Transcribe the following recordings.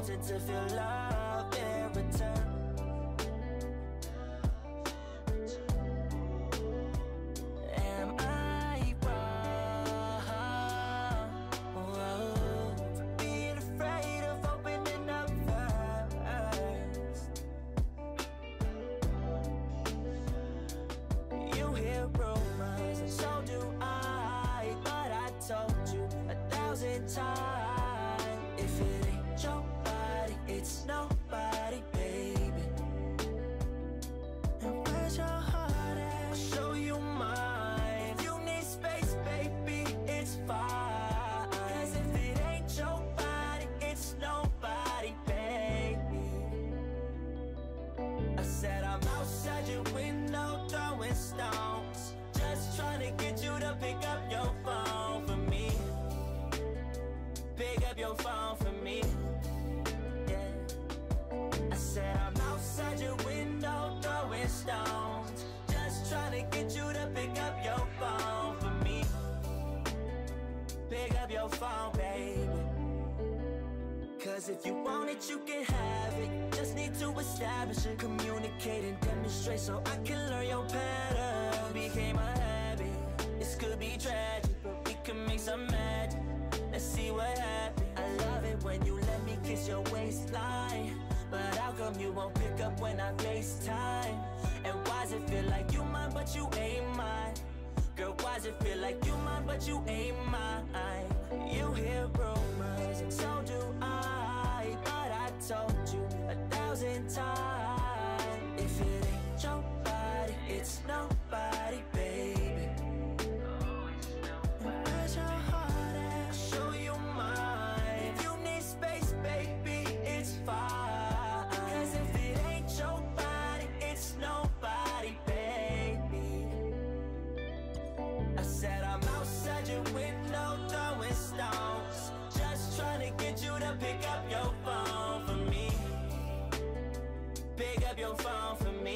wanted to feel love in return. Am I wrong? Whoa, for being afraid of opening up first. You hear rumors and so do I, but I told you 1,000 times, if it ain't your body, it's nobody, baby. And where's your heart at? I'll show you mine. If you need space, baby, it's fine. 'Cause if it ain't your body, it's nobody, baby. I said I'm outside your window throwing stones, just trying to get you to pick up your phone for me. Pick up your phone for me, yeah. I said I'm outside your window throwing stones, just trying to get you to pick up your phone for me. Pick up your phone, baby. 'Cause if you want it, you can have it. Just need to establish it, communicate and demonstrate, so I can learn your pattern. Became a habit, this could be tragic, but we can make some magic. Let's see what happens. I love it when you let me kiss your waistline, but how come you won't pick up when I FaceTime? And why's it feel like you mine but you ain't mine? Girl, why's it feel like you mine but you ain't mine? You hear rumors and so do I, but I told you 1,000 times, if it ain't your body, it's nobody, baby. And where's your heart at? I'll show you mine. If you need space, baby, it's fine. 'Cause if it ain't your body, it's nobody, baby. I said I'm outside your window throwing stones, just trying to get you to pick up your phone for me. Pick up your phone for me,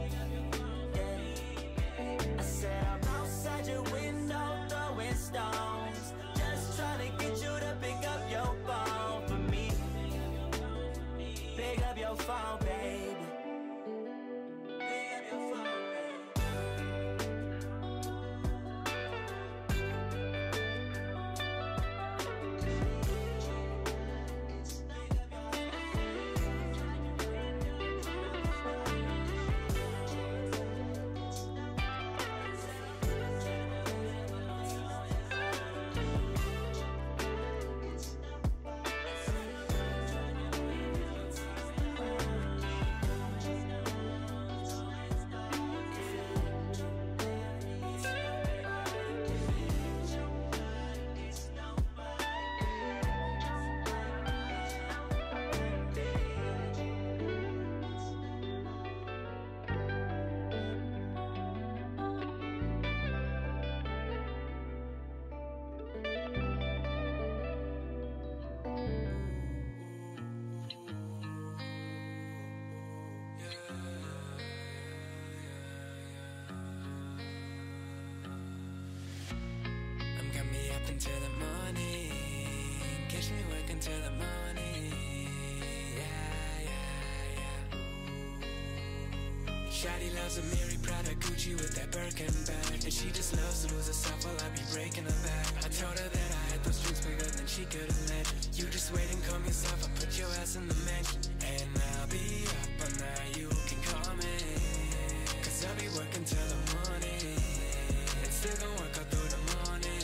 yeah. I said I'm outside your window throwing stones, just trying to get you to pick up your phone for me. Pick up your phone, baby. Pick up your phone, baby. loves a Mary Prada Gucci with that Birkin bag, and she just loves to lose herself while I be breaking her back. I told her that I had those dreams bigger than she could imagine. You just wait and calm yourself, I put your ass in the mansion, and I'll be up all night, you can call me, cause I'll be working till the morning, and still gon' work out through the morning.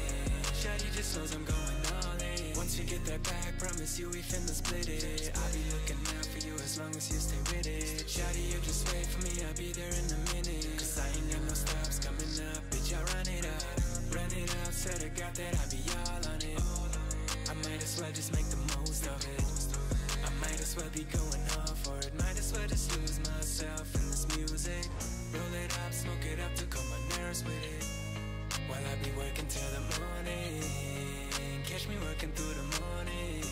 Shawty just knows I'm going all in. Once you get that bag, promise you we finna split it. I'll be looking out for you as long as you stay with it. Shawty, you just wait for me, I'll be there in a minute, cause I ain't got no stops coming up, bitch, I run it up. Run it up, said I got that, I'll be all on it. I might as well just make the most of it. I might as well be going hard for it. Might as well just lose myself in this music. Roll it up, smoke it up to calm my nerves with it, while I be working till the morning. Catch me working through the morning.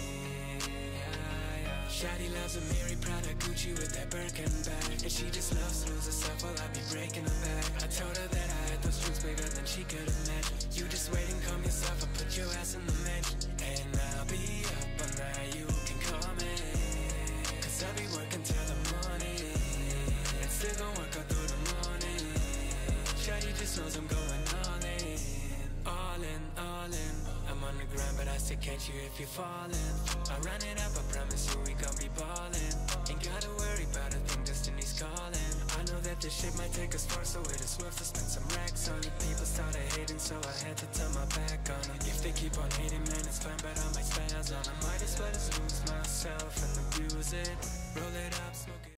Shawty loves a Mary Prada Gucci with that Birkin bag, and she just loves to lose herself while I be breaking her back. I told her that I had those dreams bigger than she could imagine. You just wait and calm yourself, I put your ass in the mansion, and I'll be up all night, you can call me. catch you if you're falling. I run it up, I promise you we gon' be ballin'. Ain't gotta worry about a thing, destiny's calling. I know that this shit might take us far, so it is worth to spend some racks on it. People started hating, so I had to turn my back on them. If they keep on hating, man, it's fine, but I might spaz on them. Might as well just